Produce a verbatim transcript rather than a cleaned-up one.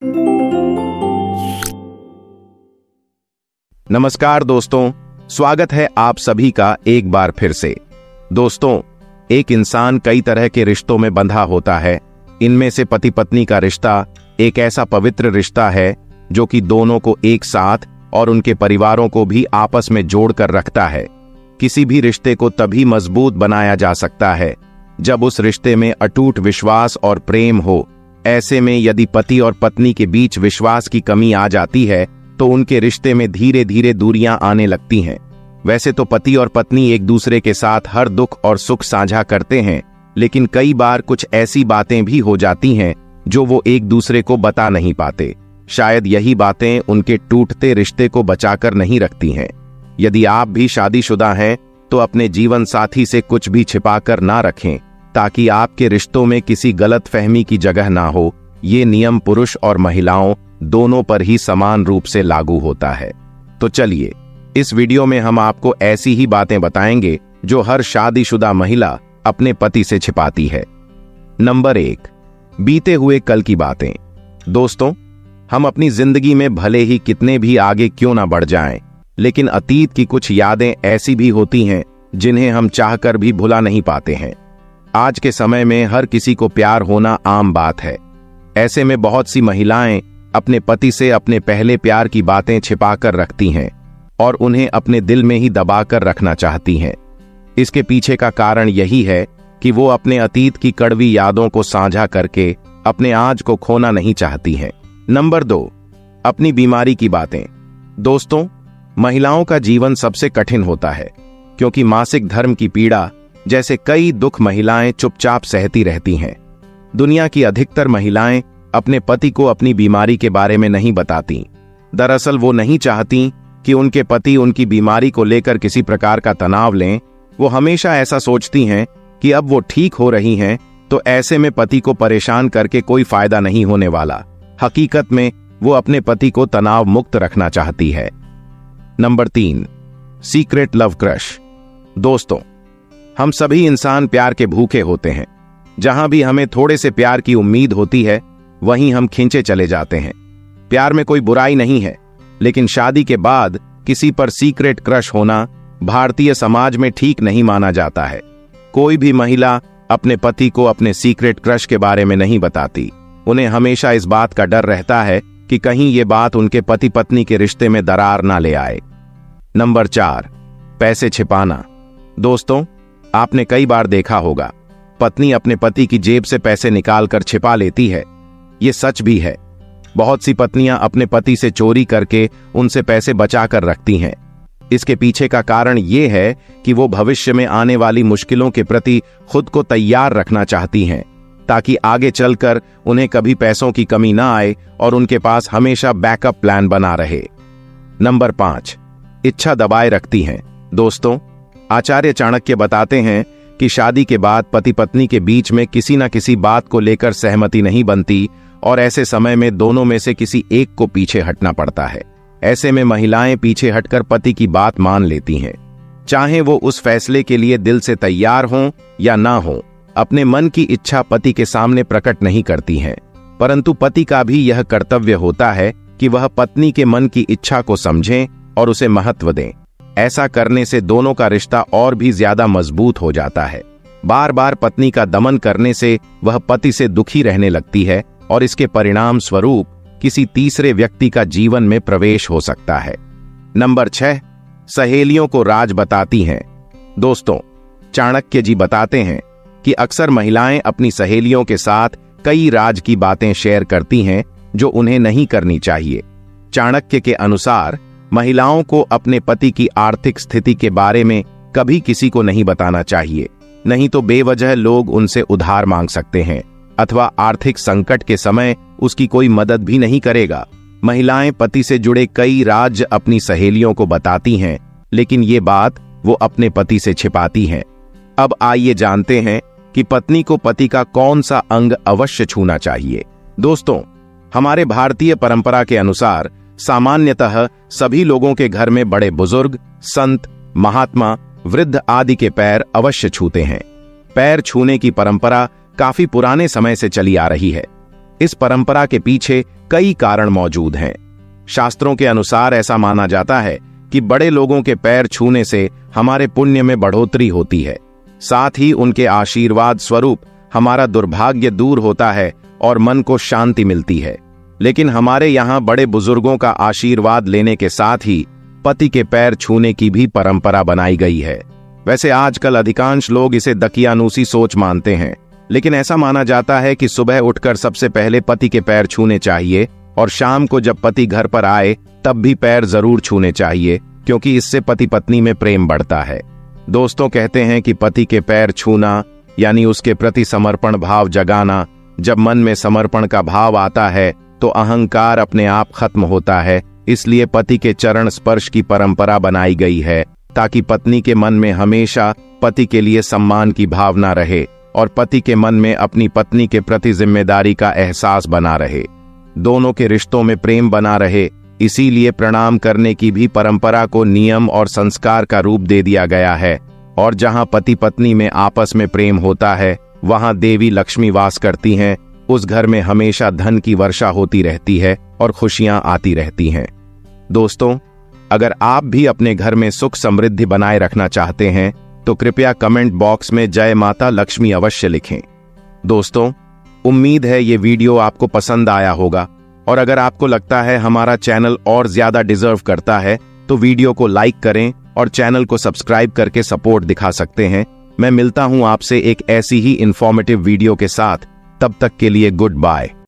नमस्कार दोस्तों, स्वागत है आप सभी का एक बार फिर से। दोस्तों, एक इंसान कई तरह के रिश्तों में बंधा होता है। इनमें से पति पत्नी का रिश्ता एक ऐसा पवित्र रिश्ता है जो कि दोनों को एक साथ और उनके परिवारों को भी आपस में जोड़कर रखता है। किसी भी रिश्ते को तभी मजबूत बनाया जा सकता है जब उस रिश्ते में अटूट विश्वास और प्रेम हो। ऐसे में यदि पति और पत्नी के बीच विश्वास की कमी आ जाती है तो उनके रिश्ते में धीरे धीरे दूरियां आने लगती हैं। वैसे तो पति और पत्नी एक दूसरे के साथ हर दुख और सुख साझा करते हैं, लेकिन कई बार कुछ ऐसी बातें भी हो जाती हैं जो वो एक दूसरे को बता नहीं पाते। शायद यही बातें उनके टूटते रिश्ते को बचाकर नहीं रखती हैं। यदि आप भी शादीशुदा हैं तो अपने जीवन साथी से कुछ भी छिपाकर ना रखें, ताकि आपके रिश्तों में किसी गलत फहमी की जगह ना हो। ये नियम पुरुष और महिलाओं दोनों पर ही समान रूप से लागू होता है। तो चलिए, इस वीडियो में हम आपको ऐसी ही बातें बताएंगे जो हर शादीशुदा महिला अपने पति से छिपाती है। नंबर एक, बीते हुए कल की बातें। दोस्तों, हम अपनी जिंदगी में भले ही कितने भी आगे क्यों ना बढ़ जाएं, लेकिन अतीत की कुछ यादें ऐसी भी होती हैं जिन्हें हम चाहकर भी भुला नहीं पाते हैं। आज के समय में हर किसी को प्यार होना आम बात है। ऐसे में बहुत सी महिलाएं अपने पति से अपने पहले प्यार की बातें छिपाकर रखती हैं और उन्हें अपने दिल में ही दबाकर रखना चाहती हैं। इसके पीछे का कारण यही है कि वो अपने अतीत की कड़वी यादों को साझा करके अपने आज को खोना नहीं चाहती हैं। नंबर दो, अपनी बीमारी की बातें। दोस्तों, महिलाओं का जीवन सबसे कठिन होता है, क्योंकि मासिक धर्म की पीड़ा जैसे कई दुख महिलाएं चुपचाप सहती रहती हैं। दुनिया की अधिकतर महिलाएं अपने पति को अपनी बीमारी के बारे में नहीं बताती। दरअसल वो नहीं चाहती कि उनके पति उनकी बीमारी को लेकर किसी प्रकार का तनाव लें। वो हमेशा ऐसा सोचती हैं कि अब वो ठीक हो रही हैं, तो ऐसे में पति को परेशान करके कोई फायदा नहीं होने वाला। हकीकत में वो अपने पति को तनाव मुक्त रखना चाहती है। नंबर तीन, सीक्रेट लव क्रश। दोस्तों, हम सभी इंसान प्यार के भूखे होते हैं। जहां भी हमें थोड़े से प्यार की उम्मीद होती है, वहीं हम खींचे चले जाते हैं। प्यार में कोई बुराई नहीं है, लेकिन शादी के बाद किसी पर सीक्रेट क्रश होना भारतीय समाज में ठीक नहीं माना जाता है। कोई भी महिला अपने पति को अपने सीक्रेट क्रश के बारे में नहीं बताती। उन्हें हमेशा इस बात का डर रहता है कि कहीं ये बात उनके पति पत्नी के रिश्ते में दरार ना ले आए। नंबर चार, पैसे छिपाना। दोस्तों, आपने कई बार देखा होगा, पत्नी अपने पति की जेब से पैसे निकालकर छिपा लेती है। ये सच भी है। बहुत सी पत्नियां अपने पति से चोरी करके उनसे पैसे बचाकर रखती हैं। इसके पीछे का कारण ये है कि वो भविष्य में आने वाली मुश्किलों के प्रति खुद को तैयार रखना चाहती हैं, ताकि आगे चलकर उन्हें कभी पैसों की कमी ना आए और उनके पास हमेशा बैकअप प्लान बना रहे। नंबर पांच, इच्छा दबाए रखती हैं। दोस्तों, आचार्य चाणक्य बताते हैं कि शादी के बाद पति पत्नी के बीच में किसी न किसी बात को लेकर सहमति नहीं बनती और ऐसे समय में दोनों में से किसी एक को पीछे हटना पड़ता है। ऐसे में महिलाएं पीछे हटकर पति की बात मान लेती हैं, चाहे वो उस फैसले के लिए दिल से तैयार हों या ना हों। अपने मन की इच्छा पति के सामने प्रकट नहीं करती हैं, परंतु पति का भी यह कर्तव्य होता है कि वह पत्नी के मन की इच्छा को समझें और उसे महत्व दें। ऐसा करने से दोनों का रिश्ता और भी ज्यादा मजबूत हो जाता है। बार बार पत्नी का दमन करने से वह पति से दुखी रहने लगती है और इसके परिणाम स्वरूप किसी तीसरे व्यक्ति का जीवन में प्रवेश हो सकता है। नंबर छह, सहेलियों को राज बताती हैं। दोस्तों, चाणक्य जी बताते हैं कि अक्सर महिलाएं अपनी सहेलियों के साथ कई राज की बातें शेयर करती हैं जो उन्हें नहीं करनी चाहिए। चाणक्य के अनुसार महिलाओं को अपने पति की आर्थिक स्थिति के बारे में कभी किसी को नहीं बताना चाहिए, नहीं तो बेवजह लोग उनसे उधार मांग सकते हैं अथवा आर्थिक संकट के समय उसकी कोई मदद भी नहीं करेगा। महिलाएं पति से जुड़े कई राज अपनी सहेलियों को बताती हैं, लेकिन ये बात वो अपने पति से छिपाती हैं। अब आइए जानते हैं कि पत्नी को पति का कौन सा अंग अवश्य छूना चाहिए। दोस्तों, हमारे भारतीय परंपरा के अनुसार सामान्यतः सभी लोगों के घर में बड़े बुजुर्ग, संत, महात्मा, वृद्ध आदि के पैर अवश्य छूते हैं। पैर छूने की परंपरा काफी पुराने समय से चली आ रही है। इस परंपरा के पीछे कई कारण मौजूद हैं। शास्त्रों के अनुसार ऐसा माना जाता है कि बड़े लोगों के पैर छूने से हमारे पुण्य में बढ़ोतरी होती है, साथ ही उनके आशीर्वाद स्वरूप हमारा दुर्भाग्य दूर होता है और मन को शांति मिलती है। लेकिन हमारे यहाँ बड़े बुजुर्गों का आशीर्वाद लेने के साथ ही पति के पैर छूने की भी परंपरा बनाई गई है। वैसे आजकल अधिकांश लोग इसे दकियानूसी सोच मानते हैं, लेकिन ऐसा माना जाता है कि सुबह उठकर सबसे पहले पति के पैर छूने चाहिए और शाम को जब पति घर पर आए तब भी पैर जरूर छूने चाहिए, क्योंकि इससे पति पत्नी में प्रेम बढ़ता है। दोस्तों, कहते हैं कि पति के पैर छूना यानी उसके प्रति समर्पण भाव जगाना। जब मन में समर्पण का भाव आता है तो अहंकार अपने आप खत्म होता है। इसलिए पति के चरण स्पर्श की परंपरा बनाई गई है, ताकि पत्नी के मन में हमेशा पति के लिए सम्मान की भावना रहे और पति के मन में अपनी पत्नी के प्रति जिम्मेदारी का एहसास बना रहे, दोनों के रिश्तों में प्रेम बना रहे। इसीलिए प्रणाम करने की भी परंपरा को नियम और संस्कार का रूप दे दिया गया है। और जहां पति पत्नी में आपस में प्रेम होता है, वहां देवी लक्ष्मी वास करती हैं। उस घर में हमेशा धन की वर्षा होती रहती है और खुशियां आती रहती हैं। दोस्तों, अगर आप भी अपने घर में सुख समृद्धि बनाए रखना चाहते हैं तो कृपया कमेंट बॉक्स में जय माता लक्ष्मी अवश्य लिखें। दोस्तों, उम्मीद है ये वीडियो आपको पसंद आया होगा, और अगर आपको लगता है हमारा चैनल और ज्यादा डिजर्व करता है तो वीडियो को लाइक करें और चैनल को सब्सक्राइब करके सपोर्ट दिखा सकते हैं। मैं मिलता हूं आपसे एक ऐसी ही इंफॉर्मेटिव वीडियो के साथ। तब तक के लिए गुड बाय।